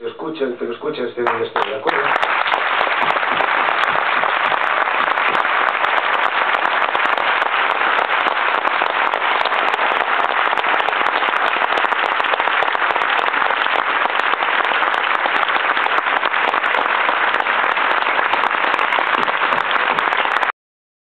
que lo escuche, esté donde esté, ¿de acuerdo?